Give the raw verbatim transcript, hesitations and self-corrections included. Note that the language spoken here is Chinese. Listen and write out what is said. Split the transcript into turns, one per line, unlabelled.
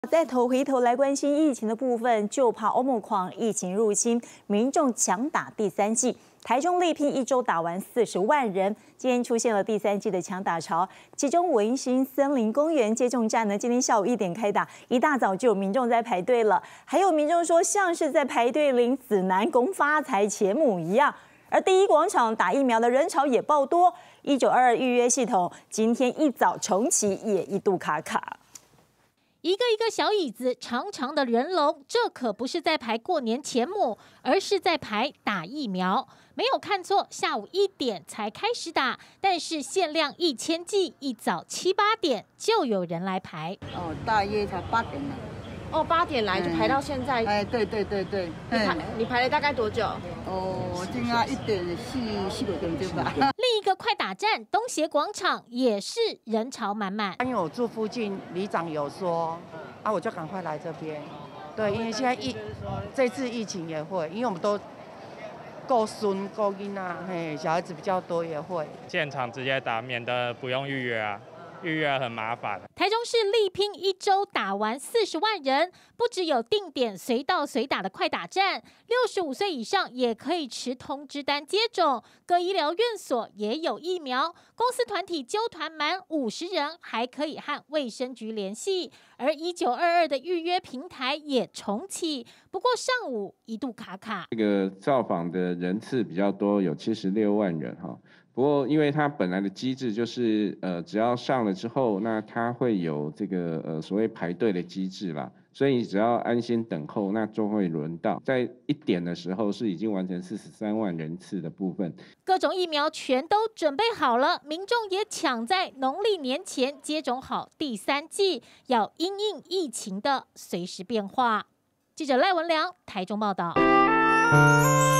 再头回头来关心疫情的部分，就怕欧盟狂疫情入侵，民众强打第三剂。台中力拼一周打完四十万人，今天出现了第三剂的强打潮。其中文心森林公园接种站呢，今天下午一点开打，一大早就有民众在排队了。还有民众说，像是在排队领子男公发财钱母一样。而第一广场打疫苗的人潮也爆多，一九二二预约系统今天一早重启，也一度卡卡。
一个一个小椅子，长长的人龙，这可不是在排过年钱母，而是在排打疫苗。没有看错，下午一点才开始打，但是限量一千剂，一早七八点就有人来排。
哦，大约才八点了。
哦，八点来就排到现在。
哎，对对对对。
你排你排了大概多久？
哦，今啊一点四四五点钟吧。
另一个快打站东协广场也是人潮满满。
因为我住附近，里长有说，啊，我就赶快来这边。对，因为现在疫这次疫情也会，因为我们都够孙够囡啊，嘿，小孩子比较多也会。
现场直接打，免得不用预约啊。预约很麻烦。
台中市力拼一周打完四十万人，不只有定点随到随打的快打站，六十五岁以上也可以持通知单接种，各医疗院所也有疫苗，公司团体揪团满五十人还可以和卫生局联系，而一九二二的预约平台也重启，不过上午一度卡卡。
这个造访的人次比较多，有七十六万人哈。不过，因为它本来的机制就是，呃，只要上了之后，那它会有这个呃所谓排队的机制啦，所以只要安心等候，那就会轮到。在一点的时候是已经完成四十三万人次的部分，
各种疫苗全都准备好了，民众也抢在农历年前接种好第三剂，要因应疫情的随时变化。记者赖文良台中报道。